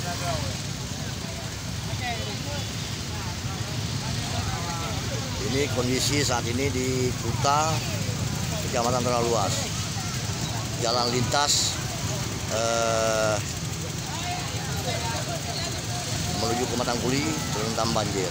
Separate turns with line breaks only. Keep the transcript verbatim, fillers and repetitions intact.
Ini kondisi saat ini di Kuta, Kecamatan Talaluas. Jalan lintas eh, menuju ke Matangkuli terendam banjir.